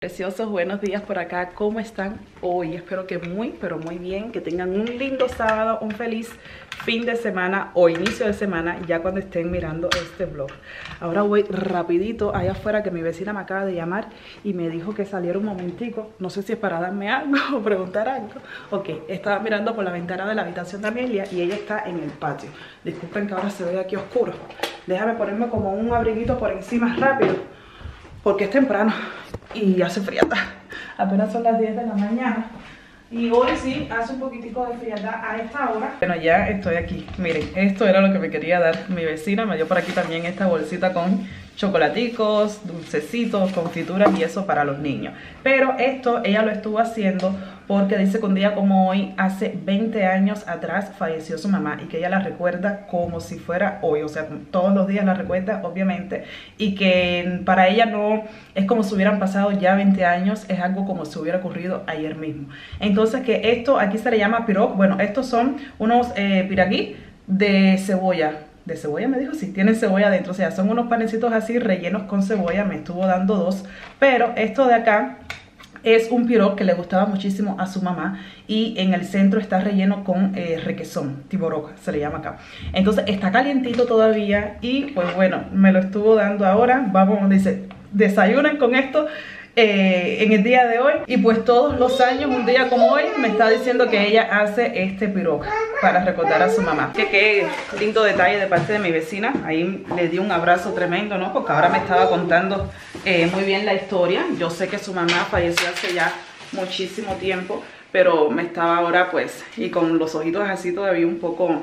Preciosos, buenos días por acá, ¿cómo están hoy? Espero que muy, pero muy bien, que tengan un lindo sábado, un feliz fin de semana o inicio de semana, ya cuando estén mirando este vlog. Ahora voy rapidito allá afuera, que mi vecina me acaba de llamar y me dijo que saliera un momentico, no sé si es para darme algo o preguntar algo. Ok, estaba mirando por la ventana de la habitación de Amelia y ella está en el patio. Disculpen que ahora se ve aquí oscuro. Déjame ponerme como un abriguito por encima rápido, porque es temprano y hace frialdad. Apenas son las 10 de la mañana y hoy sí hace un poquitico de frialdad a esta hora. Bueno, ya estoy aquí. Miren, esto era lo que me quería dar mi vecina. Me dio por aquí también esta bolsita con chocolaticos, dulcecitos, confituras y eso para los niños. Pero esto ella lo estuvo haciendo porque dice que un día como hoy, hace 20 años atrás, falleció su mamá y que ella la recuerda como si fuera hoy. O sea, todos los días la recuerda, obviamente, y que para ella no es como si hubieran pasado ya 20 años, es algo como si hubiera ocurrido ayer mismo. Entonces, que esto aquí se le llama pirog. Bueno, estos son unos piragui de cebolla. ¿De cebolla me dijo? Sí, tienen cebolla adentro. O sea, son unos panecitos así rellenos con cebolla. Me estuvo dando dos. Pero esto de acá es un pirog que le gustaba muchísimo a su mamá. Y en el centro está relleno con requesón, tiborog se le llama acá. Entonces está calientito todavía. Y pues bueno, me lo estuvo dando ahora. Vamos, dice, desayunen con esto en el día de hoy. Y pues todos los años, un día como hoy, me está diciendo que ella hace este pirog para recordar a su mamá. Qué lindo detalle de parte de mi vecina. Ahí le di un abrazo tremendo, ¿no? Porque ahora me estaba contando muy bien la historia. Yo sé que su mamá falleció hace ya muchísimo tiempo, pero me estaba ahora pues, y con los ojitos así todavía un poco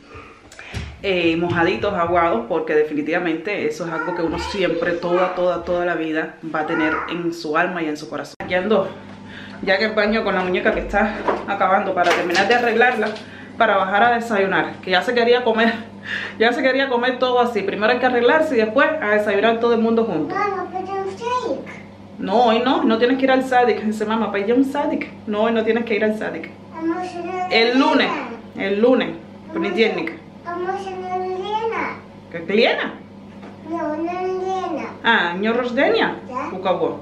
mojaditos, aguados, porque definitivamente eso es algo que uno siempre, toda la vida va a tener en su alma y en su corazón. Aquí ando, ya que el baño con la muñeca que está acabando para terminar de arreglarla, para bajar a desayunar, que ya se quería comer todo así. Primero hay que arreglarse y después a desayunar todo el mundo junto. No, hoy no tienes que ir al Sadik. Dice mamá, para ir a un Sadik. No, hoy no tienes que ir al Sadik. El lunes, понедельник. Как Лена? Año рождения? У кого?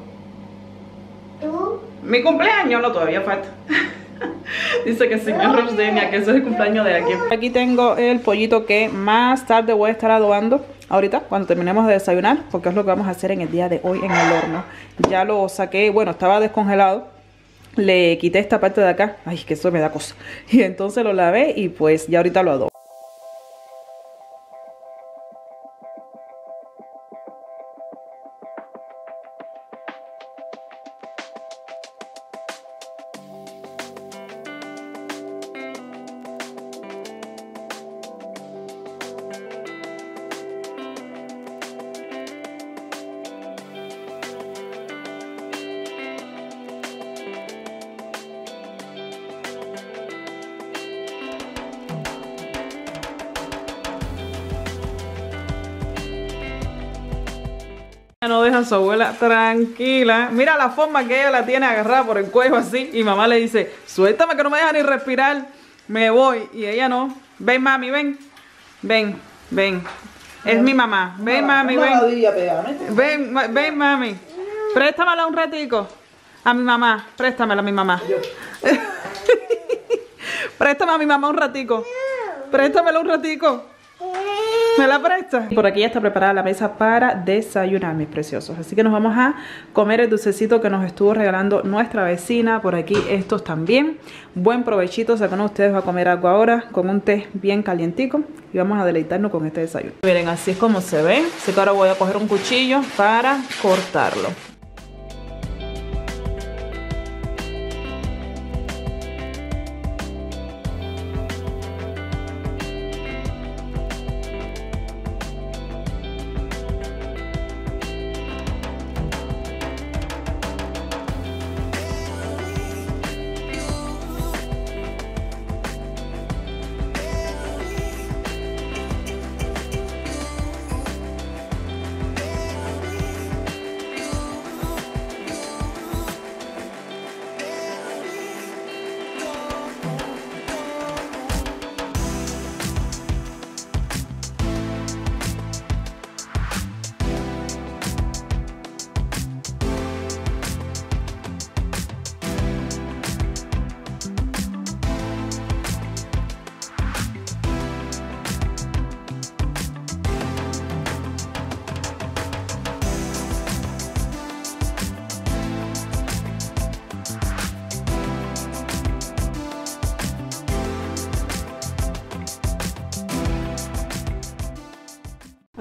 Mi cumpleaños, no, todavía falta. Dice que señor Rosdenia, que eso es el cumpleaños de aquí. Aquí tengo el pollito que más tarde voy a estar adobando. Ahorita, cuando terminemos de desayunar, porque es lo que vamos a hacer en el día de hoy en el horno. Ya lo saqué, bueno, estaba descongelado. Le quité esta parte de acá. Ay, que eso me da cosa. Y entonces lo lavé y pues ya ahorita lo adobo. No deja a su abuela tranquila. Mira la forma que ella la tiene agarrada por el cuello así. Y mamá le dice, suéltame que no me deja ni respirar. Me voy. Y ella no. Ven mami, ven. Ven. Es mi mamá. Ven mami, ven. Ven mami. Préstamela un ratico. A mi mamá. Préstamela a mi mamá. Préstame a mi mamá un ratico. Préstamela un ratico. ¿Me la prestas? Por aquí ya está preparada la mesa para desayunar, mis preciosos. Así que nos vamos a comer el dulcecito que nos estuvo regalando nuestra vecina. Por aquí estos también. Buen provechito. O sea, que uno de ustedes va a comer algo ahora con un té bien calientico. Y vamos a deleitarnos con este desayuno. Miren, así es como se ve. Así que ahora voy a coger un cuchillo para cortarlo.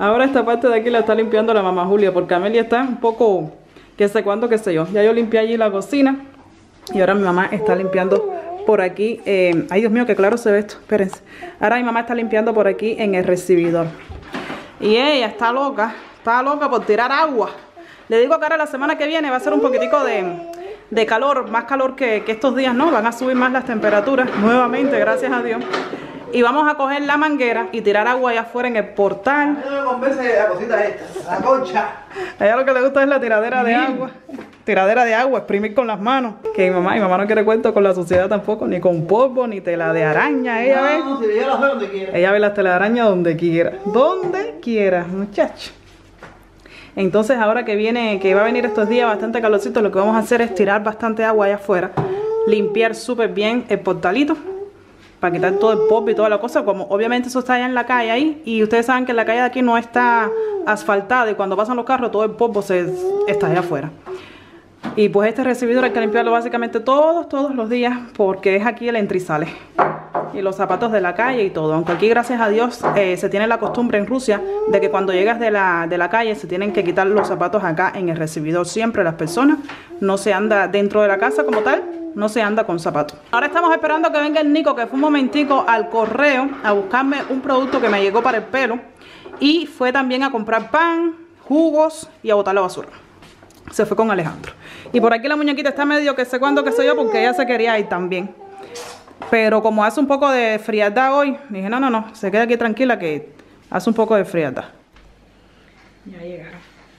Ahora esta parte de aquí la está limpiando la mamá Julia, porque Amelia está un poco, qué sé cuánto, qué sé yo. Ya yo limpié allí la cocina y ahora mi mamá está limpiando por aquí. Ay, Dios mío, que claro se ve esto, espérense. Ahora mi mamá está limpiando por aquí en el recibidor. Y ella está loca por tirar agua. Le digo que ahora la semana que viene va a ser un poquitico de calor, más calor que estos días, ¿no? Van a subir más las temperaturas, nuevamente, gracias a Dios. Y vamos a coger la manguera y tirar agua allá afuera en el portal. No me convence la cosita esta, la concha. A ella lo que le gusta es la tiradera de agua. Tiradera de agua, exprimir con las manos. Que mi mamá no quiere cuento con la suciedad tampoco, ni con polvo, ni tela de araña. Ella ve. No, si ella las ve donde quiera. Ella ve las telarañas donde quiera. Donde quiera, muchacho. Entonces ahora que va a venir estos días bastante calorcito, lo que vamos a hacer es tirar bastante agua allá afuera. Limpiar súper bien el portalito. Para quitar todo el polvo y toda la cosa, como obviamente eso está allá en la calle ahí, y ustedes saben que la calle de aquí no está asfaltada y cuando pasan los carros todo el polvo está allá afuera. Y pues este recibidor hay que limpiarlo básicamente todos los días, porque es aquí el entra y sale. Y los zapatos de la calle y todo, aunque aquí gracias a Dios se tiene la costumbre en Rusia de que cuando llegas de la calle se tienen que quitar los zapatos acá en el recibidor, siempre las personas, no se anda dentro de la casa como tal. No se anda con zapatos. Ahora estamos esperando que venga el Nico, que fue un momentico al correo a buscarme un producto que me llegó para el pelo. Y fue también a comprar pan, jugos y a botar la basura. Se fue con Alejandro. Y por aquí la muñequita está medio que sé cuándo, que sé yo, porque ella se quería ir también. Pero como hace un poco de frialdad hoy, dije no, se queda aquí tranquila que hace un poco de frialdad. Ya llegaron.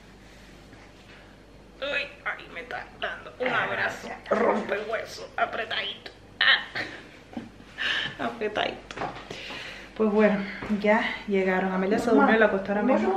Ay, me está dando un abrazo. Rompe el hueso, apretadito. Apretadito. Pues bueno, ya llegaron. Amelia se durmió en la costura mismo.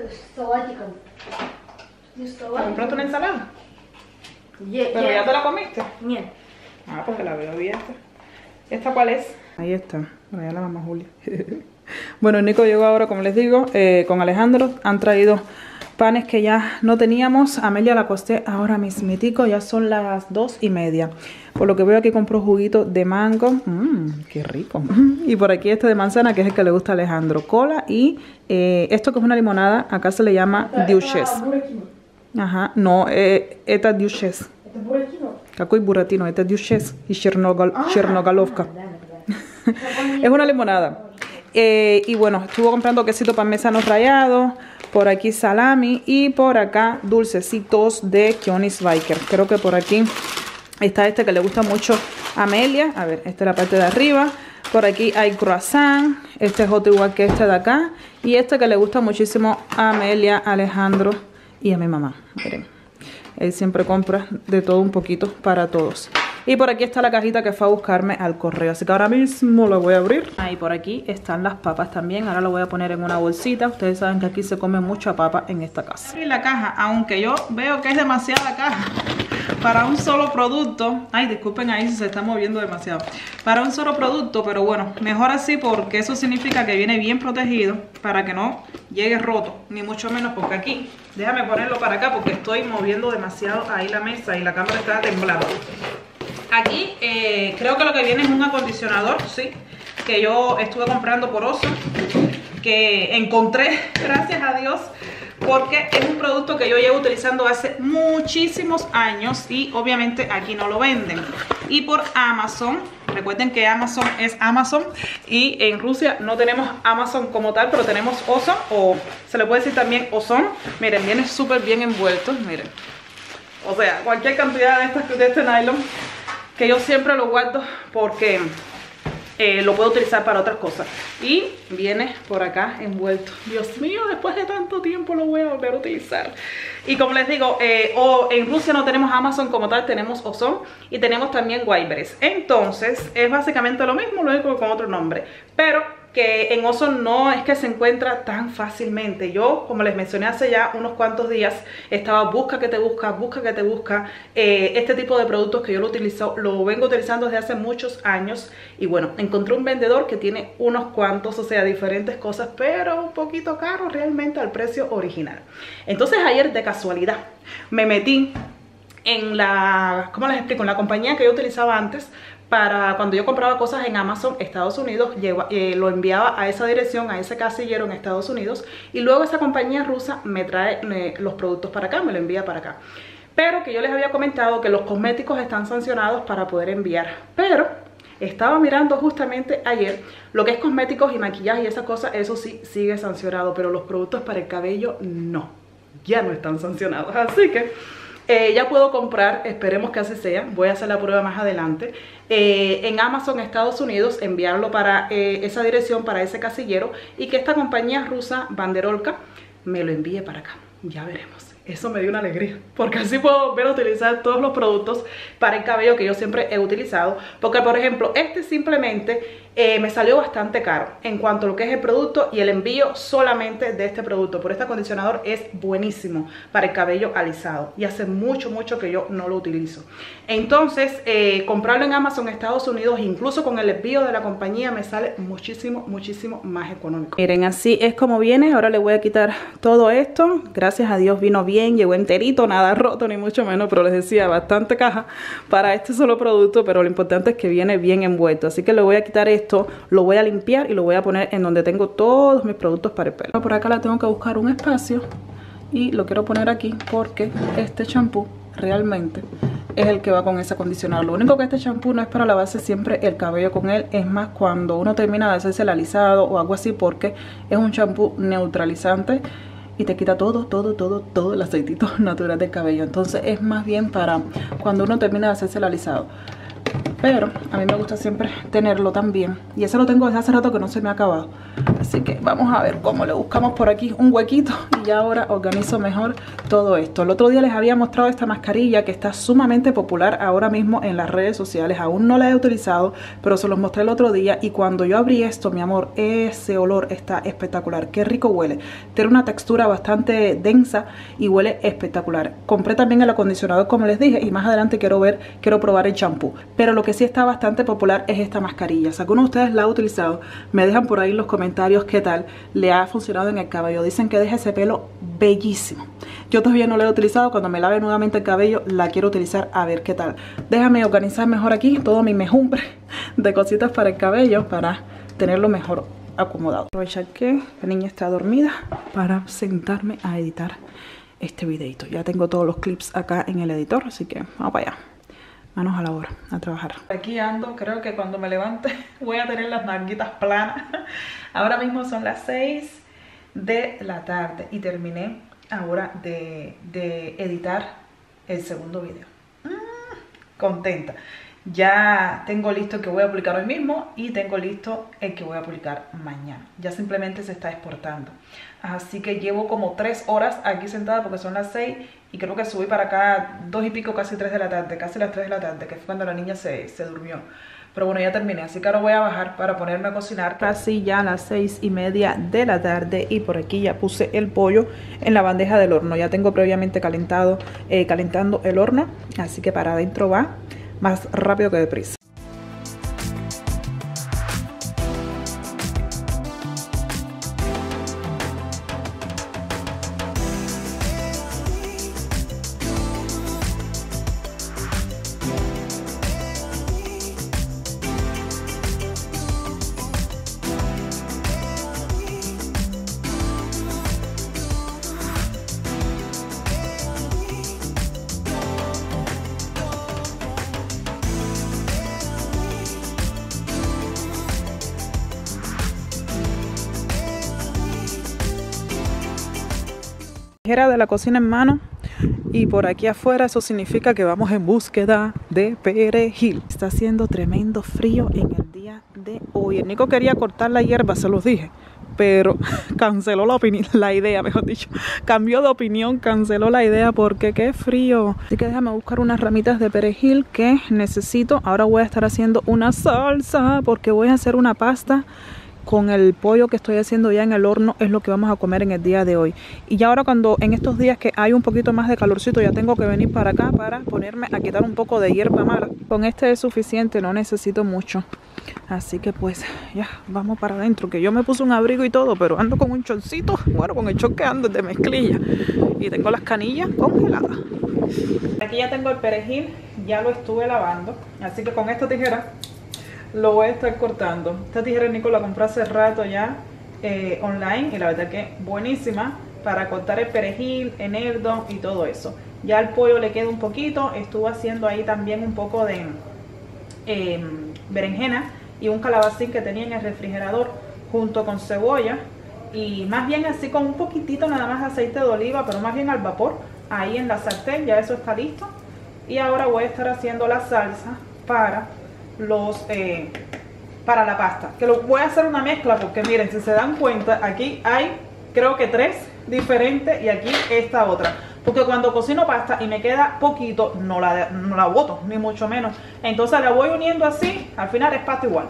¿Compraste una ensalada? ¿Pero ya te la comiste? Нет. Ah, porque la veo abierta. ¿Esta cuál es? Ahí está. Por allá la mamá Julia. Bueno, Nico llegó ahora, como les digo, con Alejandro. Han traído panes que ya no teníamos. Amelia la acosté ahora mismitico, ya son las 2:30. Por lo que veo aquí compró juguito de mango. Qué rico. Y por aquí este de manzana, que es el que le gusta a Alejandro. Cola y esto que es una limonada, acá se le llama diuches. Ajá, no, esta es diuches. Какой буратино? Это diuches y chernogalovka. Es una limonada. Y bueno, estuvo comprando quesito parmesano rallado. Por aquí salami y por acá dulcecitos de Königsberger. Creo que por aquí está este que le gusta mucho a Amelia. A ver, esta es la parte de arriba. Por aquí hay croissant. Este es otro igual que este de acá. Y este que le gusta muchísimo a Amelia, a Alejandro y a mi mamá. Miren, él siempre compra de todo un poquito para todos. Y por aquí está la cajita que fue a buscarme al correo. Así que ahora mismo la voy a abrir. Y por aquí están las papas también. Ahora lo voy a poner en una bolsita. Ustedes saben que aquí se come mucha papa en esta casa. Y la caja, aunque yo veo que es demasiada caja para un solo producto. Ay, disculpen ahí si se está moviendo demasiado. Para un solo producto, pero bueno, mejor así porque eso significa que viene bien protegido para que no llegue roto, ni mucho menos porque aquí, déjame ponerlo para acá porque estoy moviendo demasiado ahí la mesa y la cámara está temblando. Aquí creo que lo que viene es un acondicionador, sí, que yo estuve comprando por Oso, que encontré, gracias a Dios, porque es un producto que yo llevo utilizando hace muchísimos años y obviamente aquí no lo venden. Y por Amazon, recuerden que Amazon es Amazon y en Rusia no tenemos Amazon como tal, pero tenemos Ozon, o se le puede decir también Ozon. Miren, viene súper bien envuelto, miren. O sea, cualquier cantidad de este nylon, que yo siempre lo guardo porque lo puedo utilizar para otras cosas. Y viene por acá envuelto. Dios mío, después de tanto tiempo lo voy a volver a utilizar. Y como les digo, en Rusia no tenemos Amazon como tal, tenemos Ozon y tenemos también Wildberries. Entonces es básicamente lo mismo, lo único con otro nombre. Pero que en Ozon no es que se encuentra tan fácilmente. Yo, como les mencioné hace ya unos cuantos días, estaba busca que te busca, este tipo de productos que yo lo vengo utilizando desde hace muchos años. Y bueno, encontré un vendedor que tiene unos cuantos, o sea, diferentes cosas, pero un poquito caro realmente al precio original. Entonces ayer de casualidad me metí en la, ¿cómo les explico? En la compañía que yo utilizaba antes para cuando yo compraba cosas en Amazon Estados Unidos, lo enviaba a esa dirección, a ese casillero en Estados Unidos, y luego esa compañía rusa me trae los productos para acá, me lo envía para acá. Pero que yo les había comentado que los cosméticos están sancionados para poder enviar, pero estaba mirando justamente ayer lo que es cosméticos y maquillaje y esas cosas, eso sí sigue sancionado, pero los productos para el cabello no, ya no están sancionados, así que ya puedo comprar, esperemos que así sea, voy a hacer la prueba más adelante, en Amazon Estados Unidos, enviarlo para esa dirección, para ese casillero, y que esta compañía rusa, Banderolka, me lo envíe para acá, ya veremos. Eso me dio una alegría, porque así puedo volver a utilizar todos los productos para el cabello que yo siempre he utilizado. Porque, por ejemplo, este simplemente me salió bastante caro en cuanto a lo que es el producto y el envío solamente de este producto. Por este acondicionador es buenísimo para el cabello alisado y hace mucho que yo no lo utilizo. Entonces, comprarlo en Amazon Estados Unidos, incluso con el envío de la compañía, me sale muchísimo más económico. Miren, así es como viene. Ahora le voy a quitar todo esto. Gracias a Dios vino bien, llegó enterito, nada roto ni mucho menos, pero les decía, bastante caja para este solo producto, pero lo importante es que viene bien envuelto. Así que le voy a quitar esto, lo voy a limpiar y lo voy a poner en donde tengo todos mis productos para el pelo. Por acá le tengo que buscar un espacio y lo quiero poner aquí porque este champú realmente es el que va con ese acondicionador. Lo único que este champú no es para lavarse siempre el cabello con él, es más cuando uno termina de hacerse el alisado o algo así, porque es un champú neutralizante y te quita todo el aceitito natural del cabello. Entonces es más bien para cuando uno termina de hacerse el alisado. Pero a mí me gusta siempre tenerlo también. Y ese lo tengo desde hace rato que no se me ha acabado. Así que vamos a ver cómo le buscamos por aquí un huequito. Y ya ahora organizo mejor todo esto. El otro día les había mostrado esta mascarilla que está sumamente popular ahora mismo en las redes sociales. Aún no la he utilizado, pero se los mostré el otro día. Y cuando yo abrí esto, mi amor, ese olor está espectacular. Qué rico huele. Tiene una textura bastante densa y huele espectacular. Compré también el acondicionador, como les dije. Y más adelante quiero probar el champú. Pero lo que sí está bastante popular es esta mascarilla. Si alguno de ustedes la ha utilizado, me dejan por ahí en los comentarios qué tal le ha funcionado en el cabello. Dicen que deja ese pelo bellísimo. Yo todavía no la he utilizado. Cuando me lave nuevamente el cabello la quiero utilizar, a ver qué tal. Déjame organizar mejor aquí todo mi mejumbre de cositas para el cabello para tenerlo mejor acomodado. Aprovechar que la niña está dormida para sentarme a editar este videito. Ya tengo todos los clips acá en el editor, así que vamos para allá. Manos a la obra, a trabajar. Aquí ando, creo que cuando me levante voy a tener las nalguitas planas. Ahora mismo son las 6 de la tarde y terminé ahora de editar el segundo video. Contenta. Ya tengo listo el que voy a publicar hoy mismo y tengo listo el que voy a publicar mañana. Ya simplemente se está exportando. Así que llevo como 3 horas aquí sentada porque son las 6 y creo que subí para acá 2 y pico, casi 3 de la tarde, casi las 3 de la tarde, que fue cuando la niña se durmió. Pero bueno, ya terminé, así que ahora voy a bajar para ponerme a cocinar. Casi ya a las 6:30 de la tarde y por aquí ya puse el pollo en la bandeja del horno. Ya tengo previamente calentando el horno, así que para adentro va más rápido que deprisa. Tijera de la cocina en mano y por aquí afuera eso significa que vamos en búsqueda de perejil. Está haciendo tremendo frío en el día de hoy. El Nico quería cortar la hierba, se los dije, pero canceló la idea, mejor dicho. Cambió de opinión, canceló la idea porque qué frío. Así que déjame buscar unas ramitas de perejil que necesito. Ahora voy a estar haciendo una salsa porque voy a hacer una pasta con el pollo que estoy haciendo ya en el horno. Es lo que vamos a comer en el día de hoy. Y ya ahora cuando en estos días que hay un poquito más de calorcito, ya tengo que venir para acá para ponerme a quitar un poco de hierba mala. Con este es suficiente, no necesito mucho. Así que pues ya vamos para adentro, que yo me puse un abrigo y todo, pero ando con un chorcito, bueno, con el short que ando de mezclilla y tengo las canillas congeladas. Aquí ya tengo el perejil, ya lo estuve lavando, así que con esta tijera lo voy a estar cortando. Esta tijera Nico la compré hace rato ya online y la verdad que buenísima para cortar el perejil, eneldo y todo eso. Ya al pollo le queda un poquito, estuve haciendo ahí también un poco de berenjena y un calabacín que tenía en el refrigerador junto con cebolla y más bien así con un poquitito nada más de aceite de oliva, pero más bien al vapor, ahí en la sartén. Ya eso está listo y ahora voy a estar haciendo la salsa para para la pasta, que lo voy a hacer una mezcla porque miren, si se dan cuenta, aquí hay creo que 3 diferentes y aquí esta otra, porque cuando cocino pasta y me queda poquito no la boto, ni mucho menos, entonces la voy uniendo así, al final es pasta igual.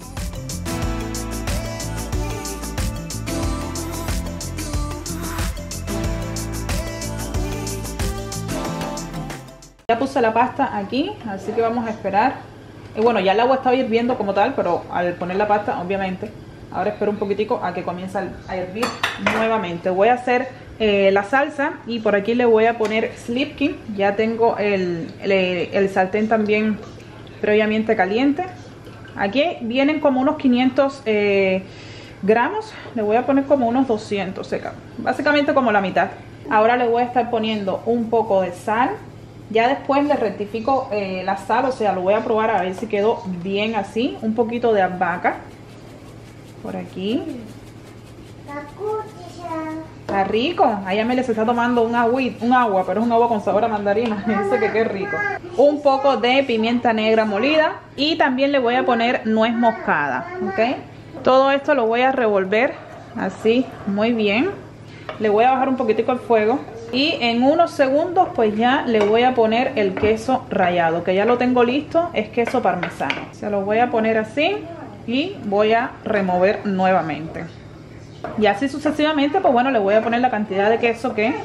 Ya puse la pasta aquí, así que vamos a esperar. Y bueno, ya el agua está hirviendo como tal, pero al poner la pasta, obviamente, ahora espero un poquitico a que comience a hervir nuevamente. Voy a hacer la salsa y por aquí le voy a poner Slipkin. Ya tengo el sartén también previamente caliente. Aquí vienen como unos 500 gramos, le voy a poner como unos 200, básicamente como la mitad. Ahora le voy a estar poniendo un poco de sal. Ya después le rectifico la sal, o sea, lo voy a probar a ver si quedó bien así. Un poquito de albahaca por aquí. Está rico. Ahí Amelia se está tomando un agua, pero es un agua con sabor a mandarina. Dice que qué rico. Un poco de pimienta negra molida y también le voy a poner nuez moscada, ¿ok? Todo esto lo voy a revolver así muy bien. Le voy a bajar un poquitico el fuego. Y en unos segundos pues ya le voy a poner el queso rallado, que ya lo tengo listo, es queso parmesano. Se lo voy a poner así y voy a remover nuevamente. Y así sucesivamente, pues bueno, le voy a poner la cantidad de queso que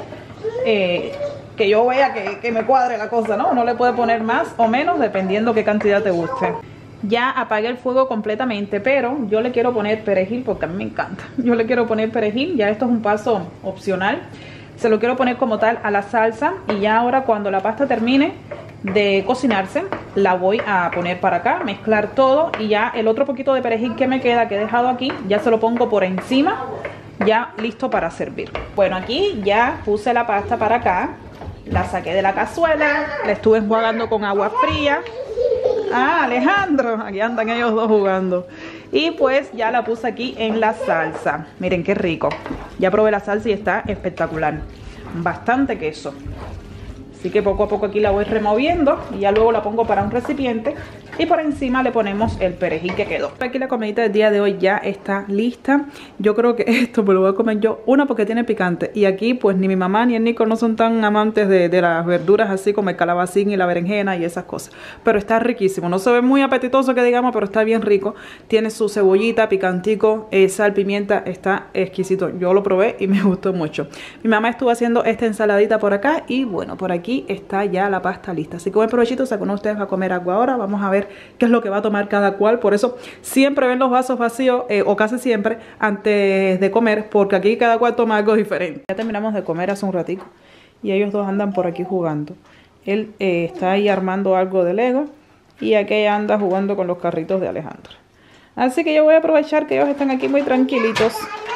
yo vea que me cuadre la cosa, ¿no? No le puede poner más o menos dependiendo qué cantidad te guste. Ya apagué el fuego completamente, pero yo le quiero poner perejil porque a mí me encanta. Yo le quiero poner perejil, ya esto es un paso opcional. Se lo quiero poner como tal a la salsa y ya ahora cuando la pasta termine de cocinarse la voy a poner para acá, mezclar todo y ya el otro poquito de perejil que me queda, que he dejado aquí, ya se lo pongo por encima, ya listo para servir. Bueno, aquí ya puse la pasta para acá, la saqué de la cazuela, la estuve enjuagando con agua fría. Ah, Alejandro, aquí andan ellos dos jugando. Y pues ya la puse aquí en la salsa. Miren qué rico. Ya probé la salsa y está espectacular. Bastante queso. Así que poco a poco aquí la voy removiendo y ya luego la pongo para un recipiente y por encima le ponemos el perejil que quedó. Aquí la comidita del día de hoy ya está lista. Yo creo que esto me lo voy a comer yo, una porque tiene picante y aquí pues ni mi mamá ni el Nico no son tan amantes de las verduras así como el calabacín y la berenjena y esas cosas, pero está riquísimo. No se ve muy apetitoso que digamos, pero está bien rico. Tiene su cebollita, picantico, sal, pimienta, está exquisito. Yo lo probé y me gustó mucho. Mi mamá estuvo haciendo esta ensaladita por acá y bueno, por aquí está ya la pasta lista. Así que buen provechito, si alguno de ustedes va a comer algo ahora, vamos a ver qué es lo que va a tomar cada cual. Por eso siempre ven los vasos vacíos o casi siempre antes de comer, porque aquí cada cual toma algo diferente. Ya terminamos de comer hace un ratico y ellos dos andan por aquí jugando. Él está ahí armando algo de Lego y aquella anda jugando con los carritos de Alejandro. Así que yo voy a aprovechar que ellos están aquí muy tranquilitos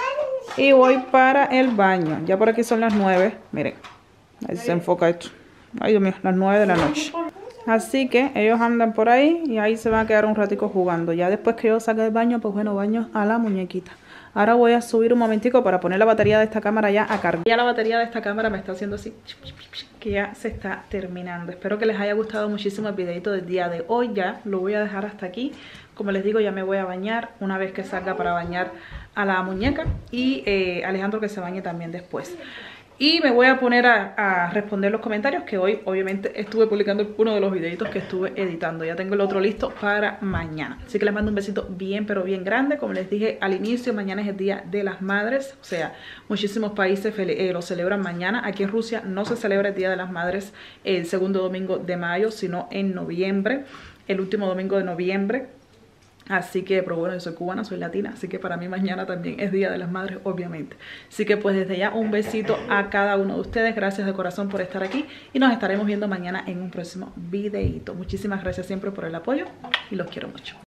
y voy para el baño. Ya por aquí son las 9, miren, ahí se enfoca esto. Ay Dios mío, las 9 de la noche. Así que ellos andan por ahí y ahí se van a quedar un ratico jugando. Ya después que yo saque del baño, pues bueno, baño a la muñequita. Ahora voy a subir un momentico para poner la batería de esta cámara ya a cargar. Ya la batería de esta cámara me está haciendo así, que ya se está terminando. Espero que les haya gustado muchísimo el videito del día de hoy. Ya lo voy a dejar hasta aquí. Como les digo, ya me voy a bañar una vez que salga para bañar a la muñeca. Y Alejandro que se bañe también después. Y me voy a poner a responder los comentarios, que hoy obviamente estuve publicando uno de los videitos que estuve editando. Ya tengo el otro listo para mañana. Así que les mando un besito bien pero bien grande. Como les dije al inicio, mañana es el Día de las Madres. O sea, muchísimos países lo celebran mañana. Aquí en Rusia no se celebra el Día de las Madres el segundo domingo de mayo, sino en noviembre, el último domingo de noviembre. Así que, pero bueno, yo soy cubana, soy latina, así que para mí mañana también es Día de las Madres, obviamente. Así que pues desde ya un besito a cada uno de ustedes. Gracias de corazón por estar aquí y nos estaremos viendo mañana en un próximo videito. Muchísimas gracias siempre por el apoyo y los quiero mucho.